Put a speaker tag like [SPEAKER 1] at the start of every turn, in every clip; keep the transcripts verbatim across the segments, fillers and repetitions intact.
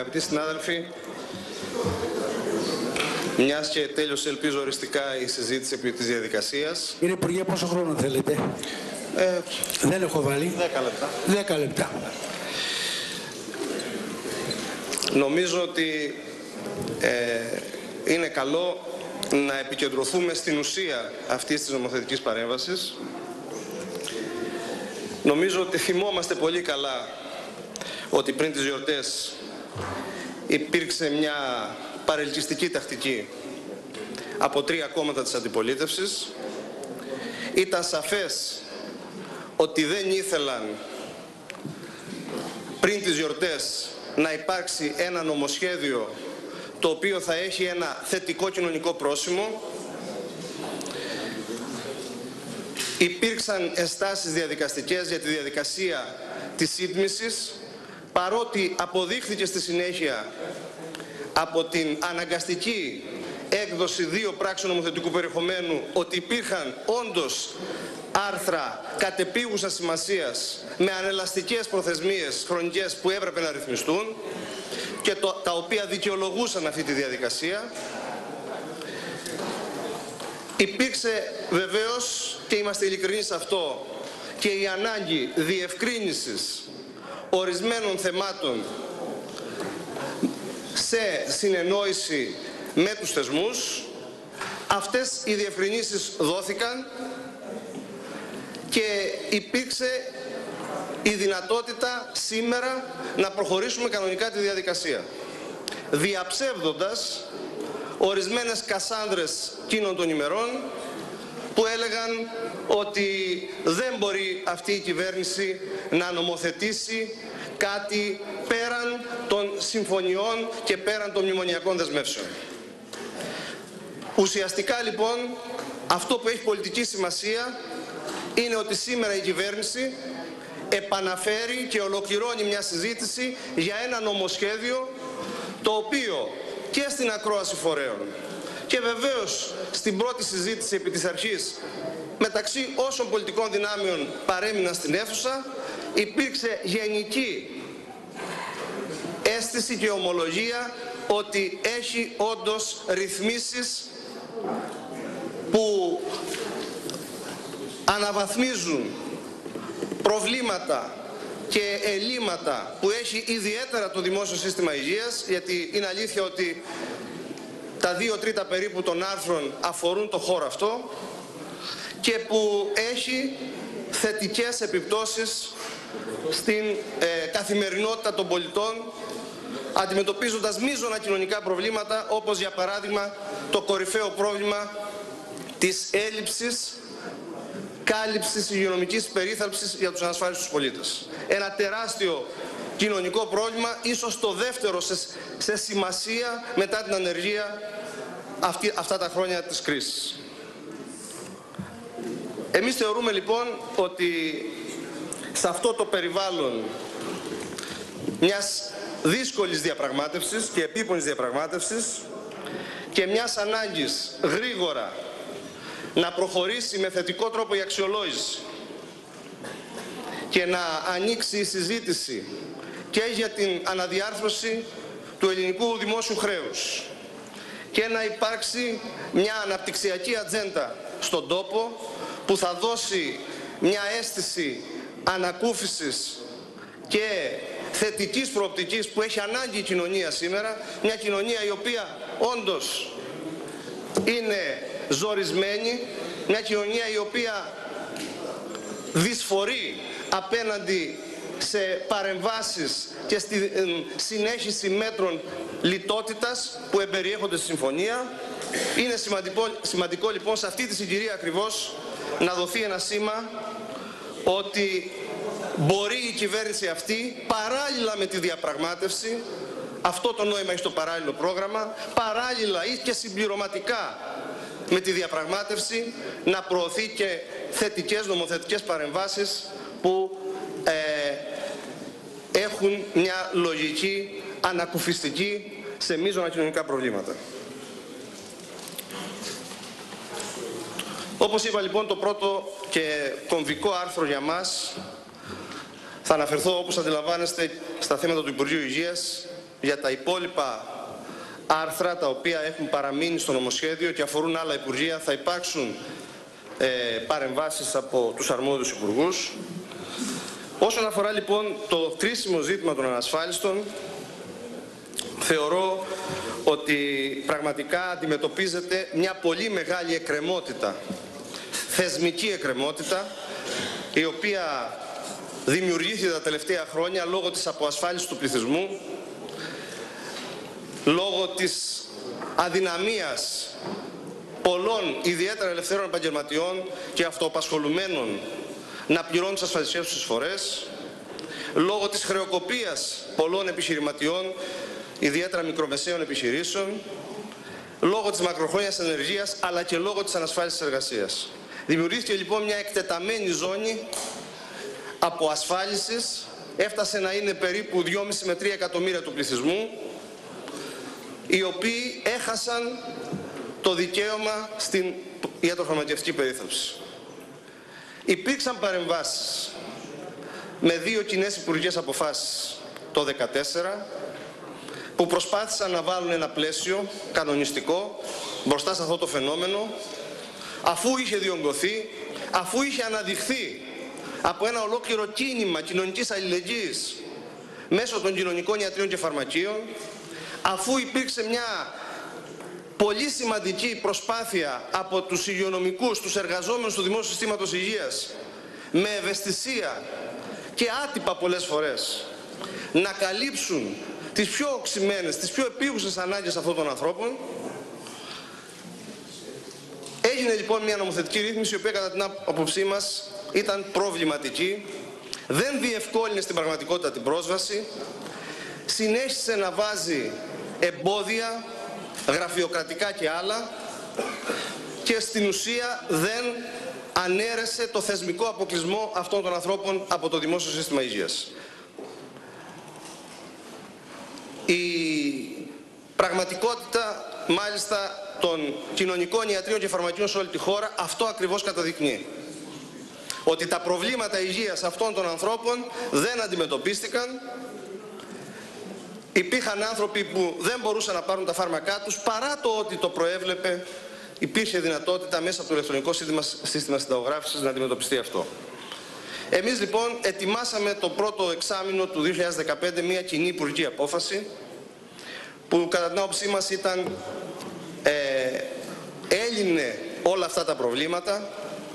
[SPEAKER 1] Αγαπητοί συνάδελφοι, μιας και τέλειωσε, ελπίζω οριστικά, η συζήτηση επί της διαδικασίας.
[SPEAKER 2] Κύριε Υπουργέ, πόσο χρόνο θέλετε?
[SPEAKER 1] Ε,
[SPEAKER 2] Δεν έχω βάλει.
[SPEAKER 1] Δέκα λεπτά.
[SPEAKER 2] Δέκα λεπτά.
[SPEAKER 1] Νομίζω ότι ε, είναι καλό να επικεντρωθούμε στην ουσία αυτής της νομοθετικής παρέμβασης. Νομίζω ότι θυμόμαστε πολύ καλά ότι πριν τις γιορτές υπήρξε μια παρελκυστική τακτική από τρία κόμματα της αντιπολίτευσης. Ήταν σαφές ότι δεν ήθελαν πριν τις γιορτές να υπάρξει ένα νομοσχέδιο το οποίο θα έχει ένα θετικό κοινωνικό πρόσημο. Υπήρξαν ενστάσεις διαδικαστικές για τη διαδικασία της σύντμησης, παρότι αποδείχθηκε στη συνέχεια από την αναγκαστική έκδοση δύο πράξεων νομοθετικού περιεχομένου ότι υπήρχαν όντως άρθρα κατεπίγουσας σημασίας με ανελαστικές προθεσμίες χρονικές που έπρεπε να ρυθμιστούν και το, τα οποία δικαιολογούσαν αυτή τη διαδικασία. Υπήρξε βεβαίως, και είμαστε ειλικρινείς σε αυτό, και η ανάγκη διευκρίνησης ορισμένων θεμάτων σε συνεννόηση με τους θεσμούς. Αυτές οι διευκρινήσεις δόθηκαν και υπήρξε η δυνατότητα σήμερα να προχωρήσουμε κανονικά τη διαδικασία, διαψεύδοντας ορισμένες κασάνδρες εκείνων των ημερών που έλεγαν ότι δεν μπορεί αυτή η κυβέρνηση να νομοθετήσει κάτι πέραν των συμφωνιών και πέραν των μνημονιακών δεσμεύσεων. Ουσιαστικά λοιπόν αυτό που έχει πολιτική σημασία είναι ότι σήμερα η κυβέρνηση επαναφέρει και ολοκληρώνει μια συζήτηση για ένα νομοσχέδιο το οποίο και στην ακρόαση φορέων και βεβαίως στην πρώτη συζήτηση επί της αρχής μεταξύ όσων πολιτικών δυνάμεων παρέμειναν στην αίθουσα υπήρξε γενική αίσθηση και ομολογία ότι έχει όντως ρυθμίσεις που αναβαθμίζουν προβλήματα και ελλείμματα που έχει ιδιαίτερα το δημόσιο σύστημα υγείας, γιατί είναι αλήθεια ότι τα δύο τρίτα περίπου των άρθρων αφορούν το χώρο αυτό και που έχει θετικές επιπτώσεις στην ε, καθημερινότητα των πολιτών, αντιμετωπίζοντας μείζωνα κοινωνικά προβλήματα, όπως για παράδειγμα το κορυφαίο πρόβλημα της έλλειψης κάλυψης υγειονομικής περίθαλψης για τους ανασφάλιστους πολίτες. Ένα τεράστιο κοινωνικό πρόβλημα, ίσως το δεύτερο σε, σε σημασία μετά την ανεργία αυτή, αυτά τα χρόνια της κρίσης. Εμείς θεωρούμε λοιπόν ότι σε αυτό το περιβάλλον μιας δύσκολης διαπραγμάτευσης και επίπονης διαπραγμάτευσης και μιας ανάγκης γρήγορα να προχωρήσει με θετικό τρόπο η αξιολόγηση και να ανοίξει η συζήτηση και για την αναδιάρθρωση του ελληνικού δημόσιου χρέους και να υπάρξει μια αναπτυξιακή ατζέντα στον τόπο που θα δώσει μια αίσθηση ανακούφισης και θετικής προοπτικής που έχει ανάγκη η κοινωνία σήμερα, μια κοινωνία η οποία όντως είναι ζορισμένη, μια κοινωνία η οποία δυσφορεί απέναντι σε παρεμβάσεις και στη συνέχιση μέτρων λιτότητας που εμπεριέχονται στη συμφωνία. Είναι σημαντικό, σημαντικό λοιπόν σε αυτή τη συγκυρία ακριβώς να δοθεί ένα σήμα ότι μπορεί η κυβέρνηση αυτή παράλληλα με τη διαπραγμάτευση, αυτό το νόημα έχει το παράλληλο πρόγραμμα, παράλληλα ή και συμπληρωματικά με τη διαπραγμάτευση να προωθεί και θετικές νομοθετικές παρεμβάσεις που ε, έχουν μια λογική ανακουφιστική σε μείζωνα κοινωνικά προβλήματα. Όπως είπα λοιπόν, το πρώτο και κομβικό άρθρο για μας, θα αναφερθώ όπως αντιλαμβάνεστε στα θέματα του Υπουργείου Υγείας, για τα υπόλοιπα άρθρα τα οποία έχουν παραμείνει στο νομοσχέδιο και αφορούν άλλα υπουργεία. Θα υπάρξουν ε, παρεμβάσεις από τους αρμόδιους υπουργούς. Όσον αφορά λοιπόν το κρίσιμο ζήτημα των ανασφάλιστων, θεωρώ ότι πραγματικά αντιμετωπίζεται μια πολύ μεγάλη εκκρεμότητα, θεσμική εκκρεμότητα, η οποία δημιουργήθηκε τα τελευταία χρόνια λόγω της αποασφάλισης του πληθυσμού, λόγω της αδυναμίας πολλών ιδιαίτερα ελευθέρων επαγγελματιών και αυτοαπασχολουμένων να πληρώνουν τις ασφαλιστικές τους εισφορές, λόγω της χρεοκοπίας πολλών επιχειρηματιών, ιδιαίτερα μικρομεσαίων επιχειρήσεων, λόγω της μακροχρόνιας ενεργείας, αλλά και λόγω της ανασφάλισης εργασίας. Δημιουργήθηκε λοιπόν μια εκτεταμένη ζώνη από ασφάλισης, έφτασε να είναι περίπου δυόμισι με τρία εκατομμύρια του πληθυσμού, οι οποίοι έχασαν το δικαίωμα στην ιατροφαρμακευτική περίθαλψη. Υπήρξαν παρεμβάσεις με δύο κοινές υπουργικές αποφάσεις το δύο χιλιάδες δεκατέσσερα που προσπάθησαν να βάλουν ένα πλαίσιο κανονιστικό μπροστά σε αυτό το φαινόμενο, αφού είχε διονγκωθεί, αφού είχε αναδειχθεί από ένα ολόκληρο κίνημα κοινωνικής αλληλεγγύης μέσω των κοινωνικών ιατρίων και φαρμακείων, αφού υπήρξε μια πολύ σημαντική προσπάθεια από τους υγειονομικούς, τους εργαζόμενους του Δημόσιου Συστήματος Υγείας, με ευαισθησία και άτυπα πολλές φορές, να καλύψουν τις πιο οξυμένες, τις πιο επίγουσες ανάγκες αυτών των ανθρώπων. Έγινε λοιπόν μια νομοθετική ρύθμιση, η οποία κατά την άποψή μας ήταν προβληματική, δεν διευκόλυνε στην πραγματικότητα την πρόσβαση, συνέχισε να βάζει εμπόδια, γραφειοκρατικά και άλλα, και στην ουσία δεν ανέρεσε το θεσμικό αποκλεισμό αυτών των ανθρώπων από το Δημόσιο Σύστημα Υγείας. Η πραγματικότητα μάλιστα των κοινωνικών ιατρίων και φαρμακείων σε όλη τη χώρα αυτό ακριβώς καταδεικνύει. Ότι τα προβλήματα υγείας αυτών των ανθρώπων δεν αντιμετωπίστηκαν. Υπήρχαν άνθρωποι που δεν μπορούσαν να πάρουν τα φάρμακά τους, παρά το ότι το προέβλεπε, υπήρχε δυνατότητα μέσα από το ηλεκτρονικό σύστημα συνταγογράφησης να αντιμετωπιστεί αυτό. Εμείς λοιπόν ετοιμάσαμε το πρώτο εξάμηνο του δύο χιλιάδες δεκαπέντε μια κοινή υπουργική απόφαση, που κατά την άποψή μας ήταν, ε, έλυνε όλα αυτά τα προβλήματα.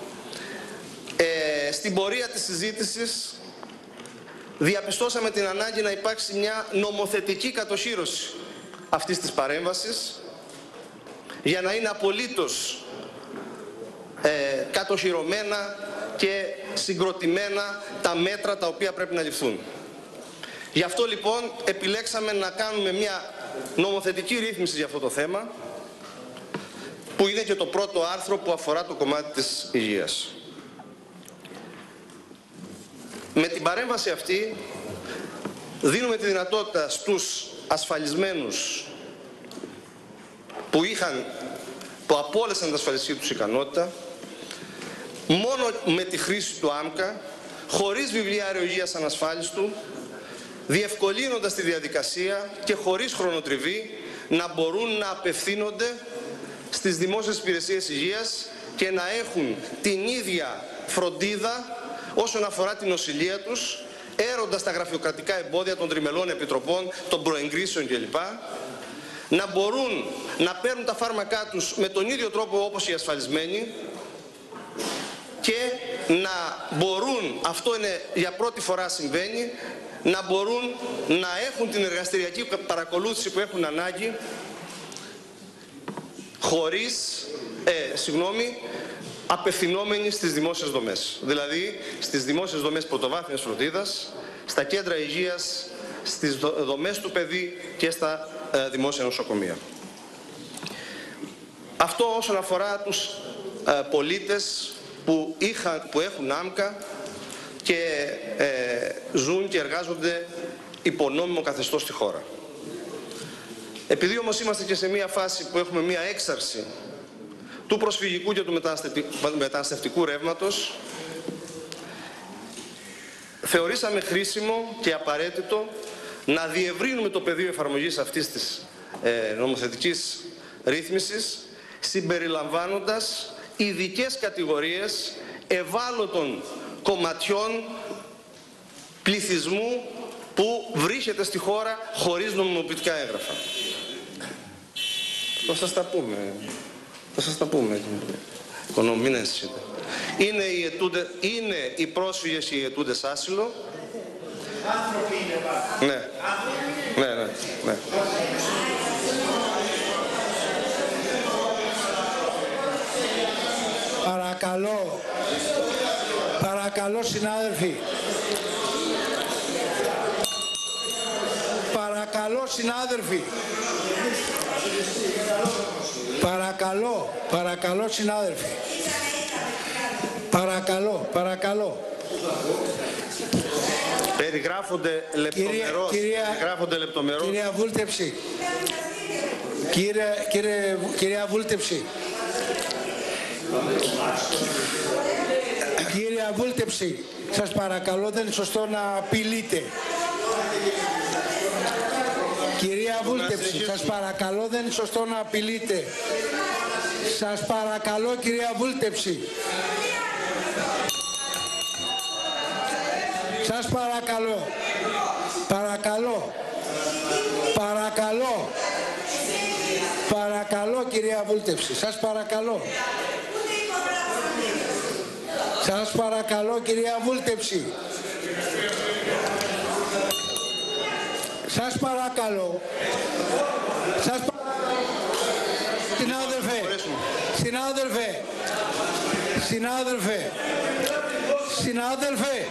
[SPEAKER 1] Ε, στην πορεία της συζήτησης διαπιστώσαμε την ανάγκη να υπάρξει μια νομοθετική κατοχύρωση αυτής της παρέμβασης, για να είναι απολύτως ε, κατοχυρωμένα και συγκροτημένα τα μέτρα τα οποία πρέπει να ληφθούν. Γι' αυτό λοιπόν επιλέξαμε να κάνουμε μια νομοθετική ρύθμιση για αυτό το θέμα, που είναι και το πρώτο άρθρο που αφορά το κομμάτι της υγείας. Με την παρέμβαση αυτή δίνουμε τη δυνατότητα στους ασφαλισμένους που είχαν, που απόλυσαν την ασφαλιστική τους ικανότητα, μόνο με τη χρήση του ΆΜΚΑ, χωρίς βιβλιάριο υγείας ανασφάλιστου, διευκολύνοντας τη διαδικασία και χωρίς χρονοτριβή, να μπορούν να απευθύνονται στις δημόσιες υπηρεσίες υγείας και να έχουν την ίδια φροντίδα όσον αφορά την νοσηλεία τους, έροντας τα γραφειοκρατικά εμπόδια των τριμελών επιτροπών, των προεγκρίσεων κλπ. Να μπορούν να παίρνουν τα φάρμακά τους με τον ίδιο τρόπο όπως οι ασφαλισμένοι, και να μπορούν, αυτό είναι για πρώτη φορά συμβαίνει, να μπορούν να έχουν την εργαστηριακή παρακολούθηση που έχουν ανάγκη, χωρίς, ε, συγγνώμη, απευθυνόμενοι στις δημόσιες δομές. Δηλαδή στις δημόσιες δομές πρωτοβάθμιας φροντίδας, στα κέντρα υγείας, στις δομές του παιδί και στα ε, δημόσια νοσοκομεία. Αυτό όσον αφορά τους ε, πολίτες που, είχαν, που έχουν ΆΜΚΑ και ε, ζουν και εργάζονται υπό νόμιμο καθεστώς στη χώρα. Επειδή όμως είμαστε και σε μια φάση που έχουμε μια έξαρση του προσφυγικού και του μεταναστευτικού ρεύματος, θεωρήσαμε χρήσιμο και απαραίτητο να διευρύνουμε το πεδίο εφαρμογής αυτής της ε, νομοθετικής ρύθμισης, συμπεριλαμβάνοντας ειδικές κατηγορίες ευάλωτων κομματιών πληθυσμού που βρίσκεται στη χώρα χωρίς νομιμοποιητικά έγγραφα. Θα σας τα πούμε. Θα σας τα πούμε. Μην ενσύσετε. Είναι οι, αιτούντε, είναι οι πρόσφυγες οι αιτούντες άσυλο.
[SPEAKER 3] Άνθρωποι είναι πάρα.
[SPEAKER 1] Ναι. Ναι, ναι, ναι.
[SPEAKER 2] Παρακαλώ. Παρακαλώ συνάδελφοι. Παρακαλώ συνάδελφοι. Παρακαλώ, παρακαλώ συνάδελφοι. Παρακαλώ, παρακαλώ.
[SPEAKER 1] Περιγράφονται λεπτομερώς.
[SPEAKER 2] Κυρία,
[SPEAKER 1] περιγράφονται λεπτομερώς.
[SPEAKER 2] Κυρία Βούλτεψη. Κύριε, κύριε, κυρία Βούλτεψη. Κυρία Βούλτεψη, σας παρακαλώ, δεν είναι σωστό να απειλείτε. Κυρία Βούλτεψη, σας παρακαλώ, δεν είναι σωστό να απειλείτε. Σας παρακαλώ, κυρία Βούλτεψη. Σας παρακαλώ. Παρακαλώ. Παρακαλώ. Παρακαλώ, κυρία Βούλτεψη. Σας παρακαλώ. Σας παρακαλώ, κυρία Βούλτεψη. Σας παρακαλώ. Σας πα... Συνάδελφε. Συνάδελφε. Συνάδελφε. Συνάδελφε.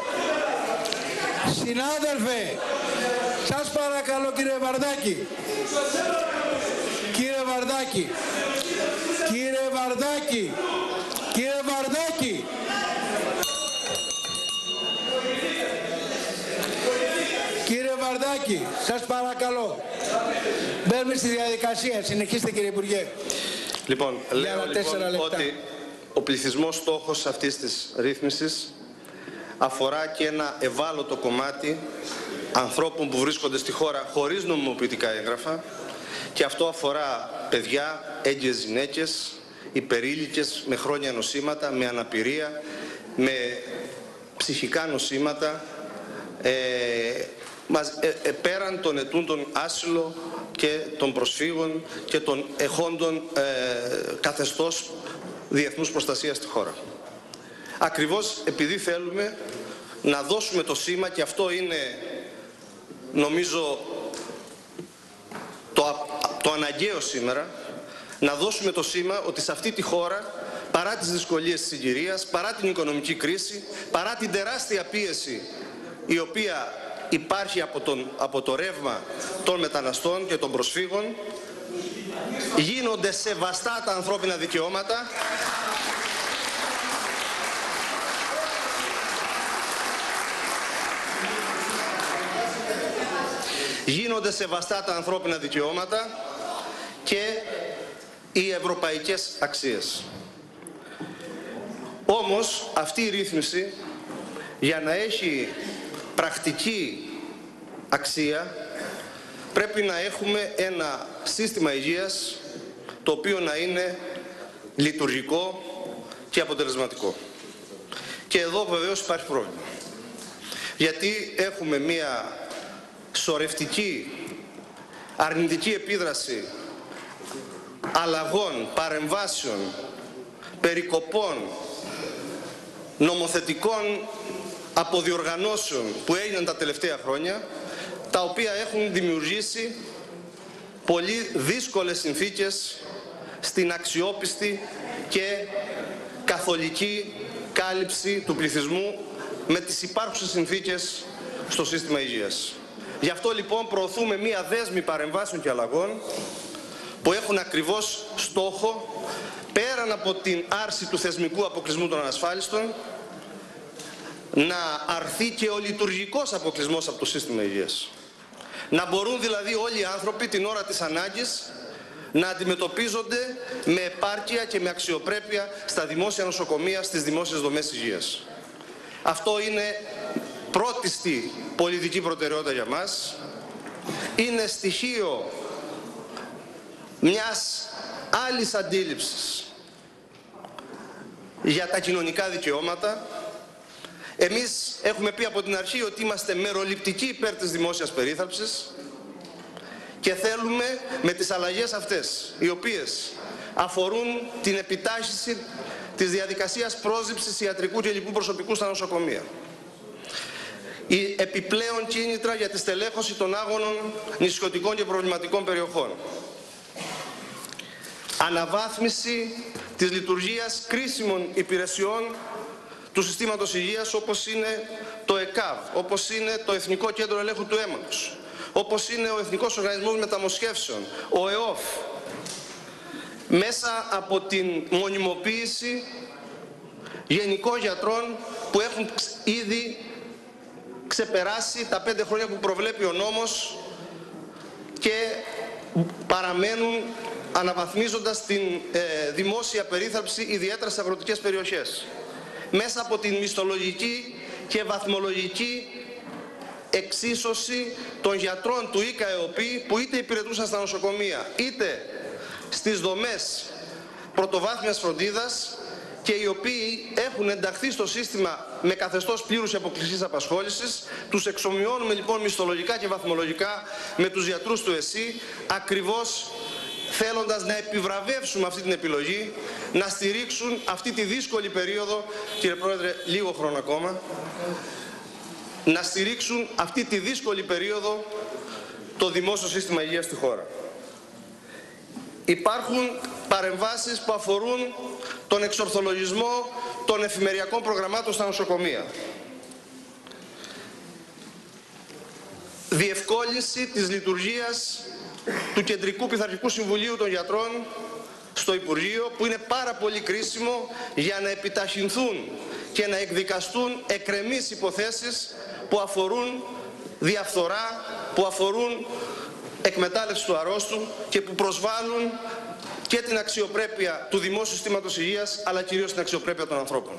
[SPEAKER 2] Συνάδελφε. Σας παρακαλώ, κύριε Βαρδάκη. Κύριε Βαρδάκη. Κύριε Βαρδάκη. Κύριε Βαρδάκη. Κύριε Βαρδάκη, σας παρακαλώ. Μπαίνουμε στη διαδικασία. Συνεχίστε, κύριε Υπουργέ.
[SPEAKER 1] Λοιπόν, λέω λοιπόν ότι ο πληθυσμός στόχος αυτής της ρύθμισης αφορά και ένα ευάλωτο κομμάτι ανθρώπων που βρίσκονται στη χώρα χωρίς νομιμοποιητικά έγγραφα, και αυτό αφορά παιδιά, έγκυες γυναίκες, υπερήλικες με χρόνια νοσήματα, με αναπηρία, με ψυχικά νοσήματα, ε, ε, ε, πέραν των ετούντων άσυλο και των προσφύγων και των εχόντων ε, καθεστώς διεθνούς προστασίας στη χώρα. Ακριβώς επειδή θέλουμε να δώσουμε το σήμα, και αυτό είναι νομίζω το, το αναγκαίο σήμερα, να δώσουμε το σήμα ότι σε αυτή τη χώρα, παρά τις δυσκολίες της συγκυρίας, παρά την οικονομική κρίση, παρά την τεράστια πίεση η οποία υπάρχει από, τον, από το ρεύμα των μεταναστών και των προσφύγων, γίνονται σεβαστά τα ανθρώπινα δικαιώματα, γίνονται σεβαστά τα ανθρώπινα δικαιώματα και οι ευρωπαϊκές αξίες. Όμως αυτή η ρύθμιση, για να έχει πρακτική αξία, πρέπει να έχουμε ένα σύστημα υγείας το οποίο να είναι λειτουργικό και αποτελεσματικό. Και εδώ βεβαίως υπάρχει πρόβλημα. Γιατί έχουμε μία σωρευτική αρνητική επίδραση αλλαγών, παρεμβάσεων, περικοπών, νομοθετικών αποδιοργανώσεων που έγιναν τα τελευταία χρόνια, τα οποία έχουν δημιουργήσει πολύ δύσκολες συνθήκες στην αξιόπιστη και καθολική κάλυψη του πληθυσμού με τις υπάρχουσες συνθήκες στο σύστημα υγείας. Γι' αυτό λοιπόν προωθούμε μία δέσμη παρεμβάσεων και αλλαγών που έχουν ακριβώς στόχο, πέραν από την άρση του θεσμικού αποκλεισμού των ανασφάλιστων, να αρθεί και ο λειτουργικός αποκλεισμός από το σύστημα υγείας. Να μπορούν δηλαδή όλοι οι άνθρωποι την ώρα της ανάγκης να αντιμετωπίζονται με επάρκεια και με αξιοπρέπεια στα δημόσια νοσοκομεία, στις δημόσιες δομές υγείας. Αυτό είναι πρώτιστη πολιτική προτεραιότητα για μας, είναι στοιχείο μιας άλλης αντίληψης για τα κοινωνικά δικαιώματα. Εμείς έχουμε πει από την αρχή ότι είμαστε μεροληπτικοί υπέρ της δημόσιας περίθαλψης και θέλουμε με τις αλλαγές αυτές, οι οποίες αφορούν την επιτάχυνση της διαδικασίας πρόσληψης ιατρικού και λοιπού προσωπικού στα νοσοκομεία, η επιπλέον κίνητρα για τη στελέχωση των άγωνων νησιωτικών και προβληματικών περιοχών, αναβάθμιση της λειτουργίας κρίσιμων υπηρεσιών του συστήματος υγείας, όπως είναι το ΕΚΑΒ, όπως είναι το Εθνικό Κέντρο Ελέγχου του Αίματος, όπως είναι ο Εθνικός Οργανισμός Μεταμοσχεύσεων, ο ΕΟΦ, μέσα από την μονιμοποίηση γενικών γιατρών που έχουν ήδη ξεπεράσει τα πέντε χρόνια που προβλέπει ο νόμος και παραμένουν αναβαθμίζοντας την ε, δημόσια περίθαλψη, ιδιαίτερα στις αγροτικές περιοχές, μέσα από την μισθολογική και βαθμολογική εξίσωση των γιατρών του ΙΚΑ-ΕΟΠΗ που είτε υπηρετούσαν στα νοσοκομεία είτε στις δομές πρωτοβάθμιας φροντίδας και οι οποίοι έχουν ενταχθεί στο σύστημα με καθεστώς πλήρους αποκλειστικής απασχόλησης. Τους εξομοιώνουμε λοιπόν μισθολογικά και βαθμολογικά με τους γιατρούς του ΕΣΥ, ακριβώς θέλοντας να επιβραβεύσουμε αυτή την επιλογή, να στηρίξουν αυτή τη δύσκολη περίοδο, κύριε Πρόεδρε, λίγο χρόνο ακόμα, να στηρίξουν αυτή τη δύσκολη περίοδο το δημόσιο σύστημα υγείας στη χώρα. Υπάρχουν παρεμβάσεις που αφορούν τον εξορθολογισμό των εφημεριακών προγραμμάτων στα νοσοκομεία. Διευκόλυνση της λειτουργίας του Κεντρικού Πειθαρχικού Συμβουλίου των Γιατρών στο Υπουργείο, που είναι πάρα πολύ κρίσιμο για να επιταχυνθούν και να εκδικαστούν εκκρεμείς υποθέσεις που αφορούν διαφθορά, που αφορούν εκμετάλλευση του αρρώστου και που προσβάλλουν και την αξιοπρέπεια του δημόσιου συστήματος υγείας, αλλά κυρίως την αξιοπρέπεια των ανθρώπων.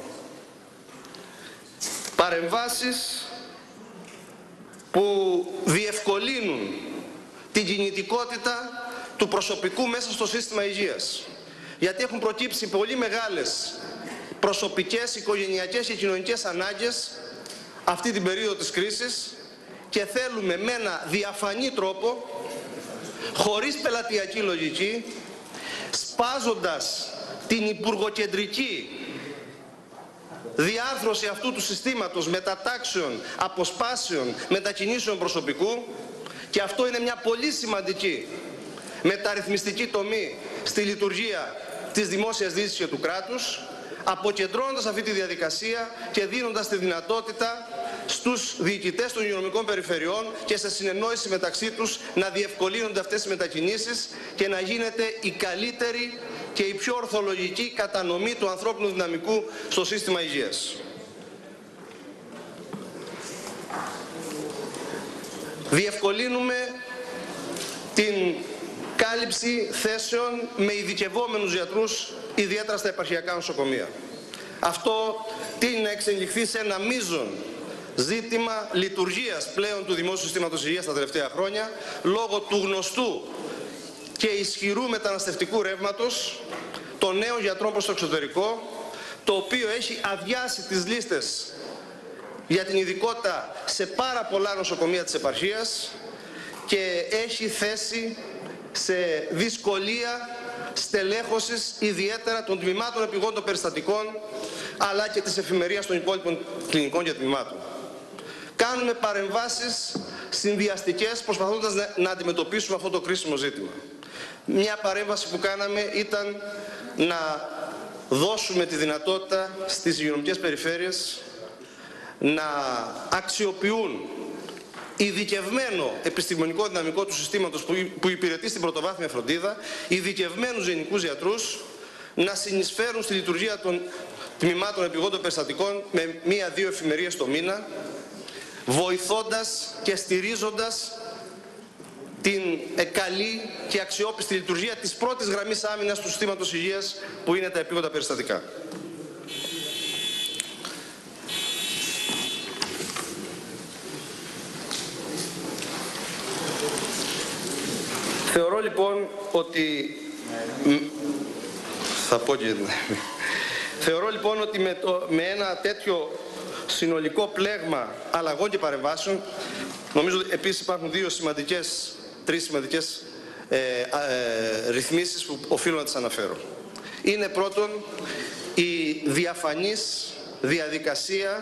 [SPEAKER 1] Παρεμβάσεις που διευκολύνουν την κινητικότητα του προσωπικού μέσα στο σύστημα υγείας. Γιατί έχουν προκύψει πολύ μεγάλες προσωπικές, οικογενειακές και κοινωνικές ανάγκες αυτή την περίοδο της κρίσης και θέλουμε με ένα διαφανή τρόπο, χωρίς πελατειακή λογική, σπάζοντας την υπουργοκεντρική διάρθρωση αυτού του συστήματος μετατάξεων, αποσπάσεων, μετακινήσεων προσωπικού, και αυτό είναι μια πολύ σημαντική μεταρρυθμιστική τομή στη λειτουργία της δημόσιας διοίκησης και του κράτους, αποκεντρώνοντας αυτή τη διαδικασία και δίνοντας τη δυνατότητα στους διοικητές των υγειονομικών περιφερειών και σε συνεννόηση μεταξύ τους να διευκολύνονται αυτές οι μετακινήσεις και να γίνεται η καλύτερη και η πιο ορθολογική κατανομή του ανθρώπινου δυναμικού στο σύστημα υγείας. Διευκολύνουμε την κάλυψη θέσεων με ειδικευόμενους γιατρούς, ιδιαίτερα στα επαρχιακά νοσοκομεία. Αυτό τείνει να εξελιχθεί σε ένα μείζον ζήτημα λειτουργίας πλέον του δημόσιου συστήματος υγείας τα τελευταία χρόνια, λόγω του γνωστού και ισχυρού μεταναστευτικού ρεύματος των νέων γιατρών προς το εξωτερικό, το οποίο έχει αδειάσει τις λίστες για την ειδικότητα σε πάρα πολλά νοσοκομεία της επαρχίας και έχει θέσει σε δυσκολία στελέχωσης ιδιαίτερα των τμήματων επιγόντων περιστατικών, αλλά και της εφημερίας των υπόλοιπων κλινικών και τμήματων. Κάνουμε παρεμβάσεις συνδυαστικές προσπαθώντας να, να αντιμετωπίσουμε αυτό το κρίσιμο ζήτημα. Μια παρέμβαση που κάναμε ήταν να δώσουμε τη δυνατότητα στις υγειονομικές περιφέρειες να αξιοποιούν ειδικευμένο επιστημονικό δυναμικό του συστήματος που υπηρετεί στην πρωτοβάθμια φροντίδα, ειδικευμένους γενικούς γιατρούς, να συνεισφέρουν στη λειτουργία των τμήματων επιγόντων περιστατικών με μία-δύο εφημερίες το μήνα, βοηθώντας και στηρίζοντας την καλή και αξιόπιστη λειτουργία της πρώτης γραμμής άμυνας του συστήματος υγείας, που είναι τα επίγοντα περιστατικά. λοιπόν ότι... Θα πω και... Θεωρώ λοιπόν ότι με, το, με ένα τέτοιο συνολικό πλέγμα αλλαγών και παρεμβάσεων, νομίζω επίσης υπάρχουν δύο σημαντικές, τρεις σημαντικές ε, ε, ρυθμίσεις που οφείλω να τις αναφέρω. Είναι πρώτον η διαφανής διαδικασία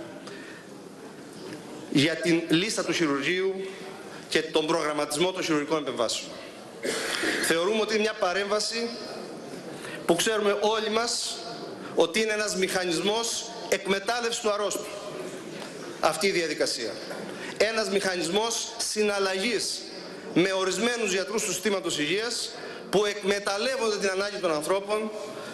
[SPEAKER 1] για την λίστα του χειρουργείου και τον προγραμματισμό των χειρουργικών επεμβάσεων. Θεωρούμε ότι είναι μια παρέμβαση που ξέρουμε όλοι μας ότι είναι ένας μηχανισμός εκμετάλλευσης του αρρώστου. Αυτή η διαδικασία. Ένας μηχανισμός συναλλαγής με ορισμένους γιατρούς του συστήματος υγείας που εκμεταλλεύονται την ανάγκη των ανθρώπων,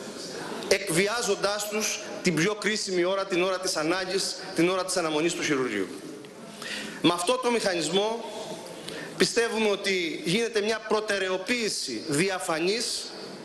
[SPEAKER 1] εκβιάζοντάς τους την πιο κρίσιμη ώρα, την ώρα της ανάγκης, την ώρα της αναμονής του χειρουργείου. Με αυτό το μηχανισμό πιστεύουμε ότι γίνεται μια προτεραιοποίηση διαφανής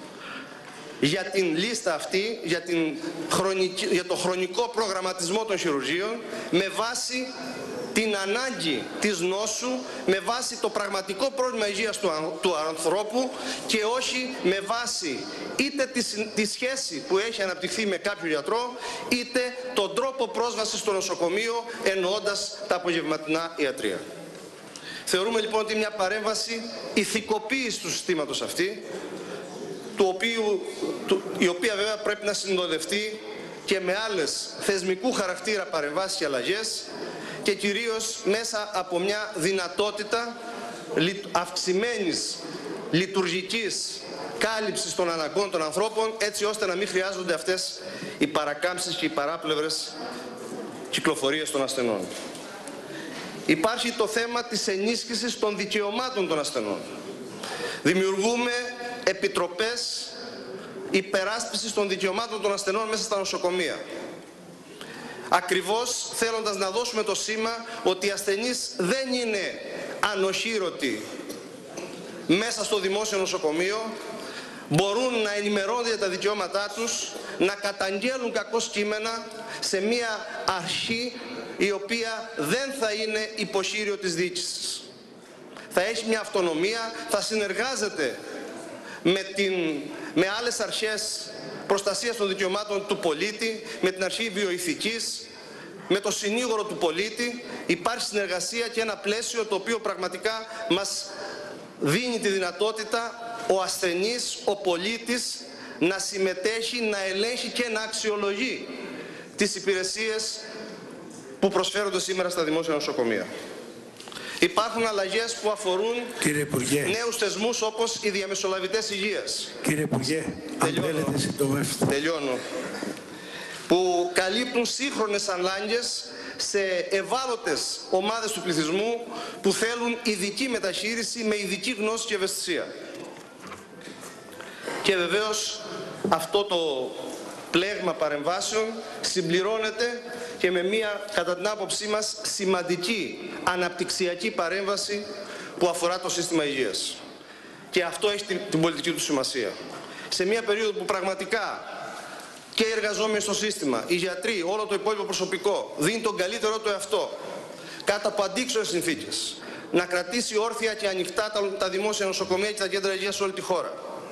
[SPEAKER 1] για την λίστα αυτή, για, την χρονική, για το χρονικό προγραμματισμό των χειρουργείων με βάση την ανάγκη της νόσου, με βάση το πραγματικό πρόβλημα υγείας του, του ανθρώπου και όχι με βάση είτε τη, τη σχέση που έχει αναπτυχθεί με κάποιο γιατρό, είτε τον τρόπο πρόσβασης στο νοσοκομείο, εννοώντας τα απογευματινά ιατρεία. Θεωρούμε λοιπόν ότι μια παρέμβαση ηθικοποίηση του συστήματος αυτή, του οποίου, του, η οποία βέβαια πρέπει να συνοδευτεί και με άλλες θεσμικού χαρακτήρα παρεμβάσεις και αλλαγές και κυρίως μέσα από μια δυνατότητα αυξημένης λειτουργικής κάλυψης των αναγκών των ανθρώπων, έτσι ώστε να μην χρειάζονται αυτές οι παρακάμψεις και οι παράπλευρες κυκλοφορίες των ασθενών. Υπάρχει το θέμα της ενίσχυσης των δικαιωμάτων των ασθενών. Δημιουργούμε επιτροπές υπεράσπισης των δικαιωμάτων των ασθενών μέσα στα νοσοκομεία. Ακριβώς θέλοντας να δώσουμε το σήμα ότι οι ασθενείς δεν είναι ανοχήρωτοι μέσα στο δημόσιο νοσοκομείο, μπορούν να ενημερώνονται για τα δικαιώματά τους, να καταγγέλουν κακώς κείμενα σε μια αρχή η οποία δεν θα είναι υποχείριο της διοίκησης. Θα έχει μια αυτονομία, θα συνεργάζεται με, την, με άλλες αρχές προστασίας των δικαιωμάτων του πολίτη, με την αρχή βιοηθικής, με το συνήγορο του πολίτη. Υπάρχει συνεργασία και ένα πλαίσιο το οποίο πραγματικά μας δίνει τη δυνατότητα ο ασθενής, ο πολίτης να συμμετέχει, να ελέγχει και να αξιολογεί τις υπηρεσίες που προσφέρονται σήμερα στα δημόσια νοσοκομεία. Υπάρχουν αλλαγές που αφορούν νέους θεσμούς όπως οι διαμεσολαβητές υγείας.
[SPEAKER 2] Κύριε Υπουργέ, αν θέλετε συντομεύστε.
[SPEAKER 1] Τελειώνω. Που καλύπτουν σύγχρονες ανάγκες σε ευάλωτες ομάδες του πληθυσμού που θέλουν ειδική μεταχείριση με ειδική γνώση και ευαισθησία. Και βεβαίως αυτό το πλέγμα παρεμβάσεων συμπληρώνεται και με μία, κατά την άποψή μας, σημαντική αναπτυξιακή παρέμβαση που αφορά το σύστημα υγείας. Και αυτό έχει την, την πολιτική του σημασία. Σε μία περίοδο που πραγματικά και οι εργαζόμενοι στο σύστημα, οι γιατροί, όλο το υπόλοιπο προσωπικό δίνει τον καλύτερό του εαυτό κάτω από αντίξωες συνθήκες να κρατήσει όρθια και ανοιχτά τα, τα δημόσια νοσοκομεία και τα κέντρα υγείας σε όλη τη χώρα.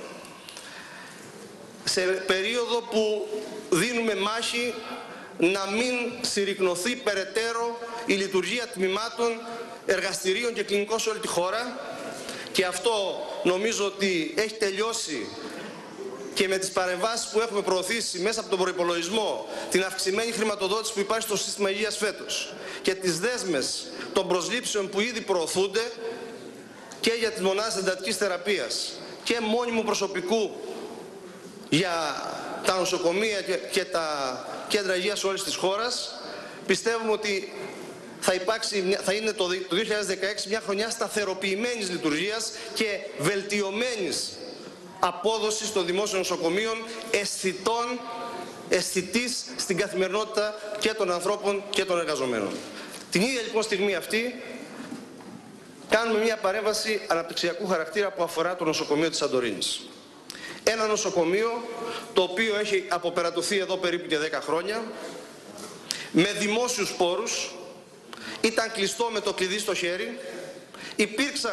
[SPEAKER 1] Σε περίοδο που δίνουμε μάχη να μην συρρικνωθεί περαιτέρω η λειτουργία τμήματων, εργαστηρίων και κλινικών σε όλη τη χώρα, και αυτό νομίζω ότι έχει τελειώσει και με τις παρεμβάσεις που έχουμε προωθήσει μέσα από τον προϋπολογισμό, την αυξημένη χρηματοδότηση που υπάρχει στο σύστημα υγείας φέτος και τις δέσμες των προσλήψεων που ήδη προωθούνται και για τις μονάδες εντατικής θεραπείας και μόνιμου προσωπικού για τα νοσοκομεία και, και τα κέντρα υγείας όλης της χώρας, πιστεύουμε ότι θα, υπάρξει, θα είναι το, το δύο χιλιάδες δεκαέξι μια χρονιά σταθεροποιημένης λειτουργίας και βελτιωμένης απόδοσης των δημόσιων νοσοκομείων, αισθητών, αισθητής στην καθημερινότητα και των ανθρώπων και των εργαζομένων. Την ίδια λοιπόν στιγμή αυτή κάνουμε μια παρέμβαση αναπτυξιακού χαρακτήρα που αφορά το νοσοκομείο της Σαντορίνης. Ένα νοσοκομείο το οποίο έχει αποπερατωθεί εδώ περίπου και δέκα χρόνια, με δημόσιους πόρους, ήταν κλειστό με το κλειδί στο χέρι, υπήρξαν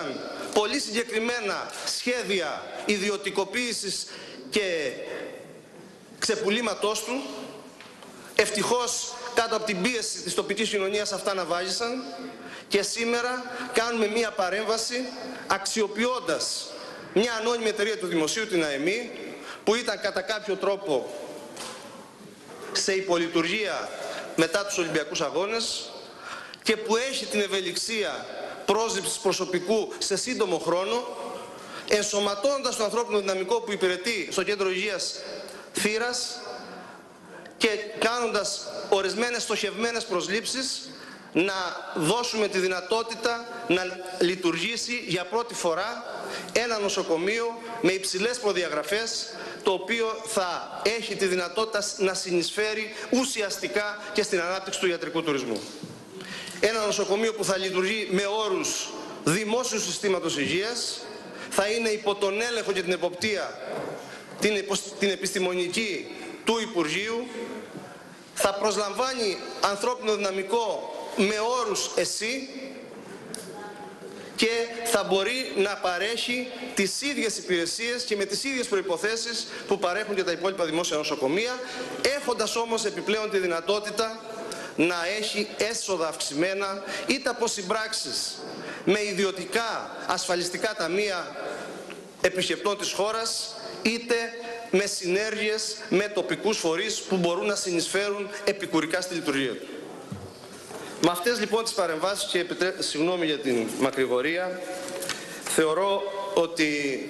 [SPEAKER 1] πολύ συγκεκριμένα σχέδια ιδιωτικοποίησης και ξεπουλήματός του. Ευτυχώς κάτω από την πίεση της τοπικής κοινωνίας αυτά αναβάγησαν και σήμερα κάνουμε μία παρέμβαση αξιοποιώντας μια ανώνυμη εταιρεία του Δημοσίου, την ΑΕΜΗ, που ήταν κατά κάποιο τρόπο σε υπολειτουργία μετά τους Ολυμπιακούς Αγώνες και που έχει την ευελιξία πρόσληψης προσωπικού σε σύντομο χρόνο, ενσωματώνοντας το ανθρώπινο δυναμικό που υπηρετεί στο Κέντρο Υγείας Θήρας και κάνοντας ορισμένες στοχευμένες προσλήψεις, να δώσουμε τη δυνατότητα να λειτουργήσει για πρώτη φορά ένα νοσοκομείο με υψηλές προδιαγραφές, το οποίο θα έχει τη δυνατότητα να συνεισφέρει ουσιαστικά και στην ανάπτυξη του ιατρικού τουρισμού. Ένα νοσοκομείο που θα λειτουργεί με όρους δημόσιου συστήματος υγείας, θα είναι υπό τον έλεγχο και την εποπτεία, την, την επιστημονική του Υπουργείου, θα προσλαμβάνει ανθρώπινο δυναμικό με όρους ΕΣΥ και θα μπορεί να παρέχει τις ίδιες υπηρεσίες και με τις ίδιες προϋποθέσεις που παρέχουν και τα υπόλοιπα δημόσια νοσοκομεία, έχοντας όμως επιπλέον τη δυνατότητα να έχει έσοδα αυξημένα είτε από συμπράξεις με ιδιωτικά ασφαλιστικά ταμεία επισκεπτών της χώρας, είτε με συνέργειες με τοπικούς φορείς που μπορούν να συνεισφέρουν επικουρικά στη λειτουργία του. Με αυτές λοιπόν τις παρεμβάσεις, και επιτρέ... συγγνώμη για την μακρηγορία, θεωρώ ότι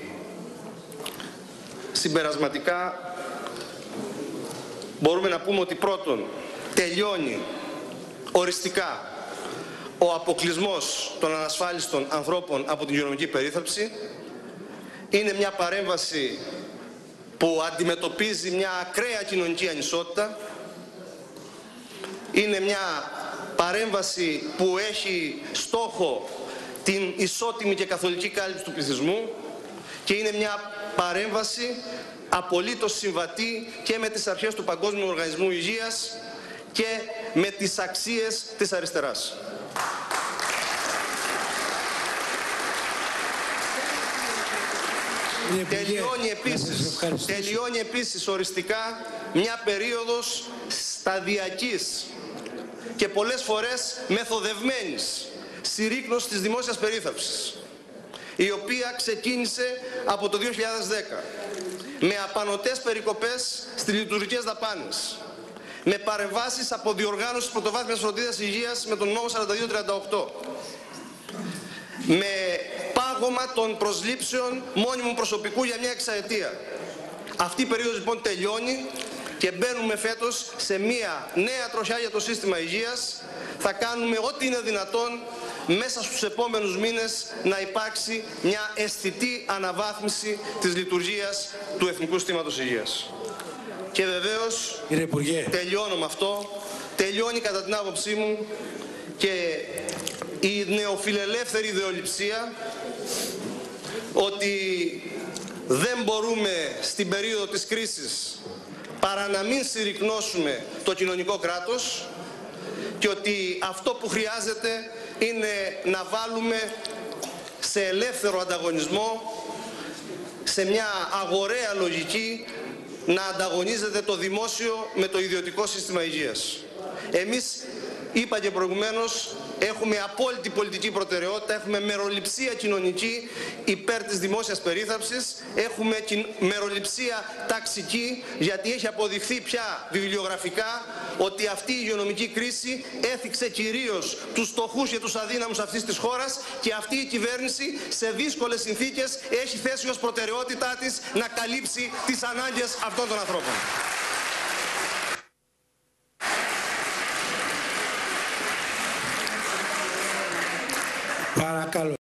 [SPEAKER 1] συμπερασματικά μπορούμε να πούμε ότι πρώτον τελειώνει οριστικά ο αποκλεισμός των ανασφάλιστων ανθρώπων από την υγειονομική περίθαλψη. Είναι μια παρέμβαση που αντιμετωπίζει μια ακραία κοινωνική ανισότητα. Είναι μια παρέμβαση που έχει στόχο την ισότιμη και καθολική κάλυψη του πληθυσμού και είναι μια παρέμβαση απολύτως συμβατή και με τις αρχές του Παγκόσμιου Οργανισμού Υγείας και με τις αξίες της αριστεράς. Τελειώνει επίσης, τελειώνει επίσης οριστικά μια περίοδος σταδιακής και πολλές φορές μεθοδευμένης συρρίκνωσης της δημόσιας περίθαλψης, η οποία ξεκίνησε από το δύο χιλιάδες δέκα με απανωτές περικοπές στις λειτουργικές δαπάνες, με παρεμβάσεις από διοργάνωση πρωτοβάθμιας φροντίδας υγείας με τον νόμο σαράντα δύο τριάντα οκτώ, με πάγωμα των προσλήψεων μόνιμου προσωπικού για μια εξαετία. Αυτή η περίοδος λοιπόν τελειώνει και μπαίνουμε φέτος σε μια νέα τροχιά για το σύστημα υγείας. Θα κάνουμε ό,τι είναι δυνατόν μέσα στους επόμενους μήνες να υπάρξει μια αισθητή αναβάθμιση της λειτουργίας του Εθνικού Συστήματος Υγείας. Και βεβαίως, τελειώνω με αυτό, τελειώνει κατά την άποψή μου και η νεοφιλελεύθερη ιδεολειψία ότι δεν μπορούμε στην περίοδο της κρίσης παρά να μην συρρικνώσουμε το κοινωνικό κράτος και ότι αυτό που χρειάζεται είναι να βάλουμε σε ελεύθερο ανταγωνισμό, σε μια αγοραία λογική, να ανταγωνίζεται το δημόσιο με το ιδιωτικό σύστημα υγείας. Εμείς, είπα και προηγουμένως, έχουμε απόλυτη πολιτική προτεραιότητα, έχουμε μεροληψία κοινωνική υπέρ της δημόσιας περίθαλψης, έχουμε μεροληψία ταξική, γιατί έχει αποδειχθεί πια βιβλιογραφικά ότι αυτή η υγειονομική κρίση έθιξε κυρίως τους φτωχούς και τους αδύναμους αυτής της χώρας και αυτή η κυβέρνηση σε δύσκολες συνθήκες έχει θέσει ως προτεραιότητά της να καλύψει τις ανάγκες αυτών των ανθρώπων.
[SPEAKER 2] Παρακαλώ.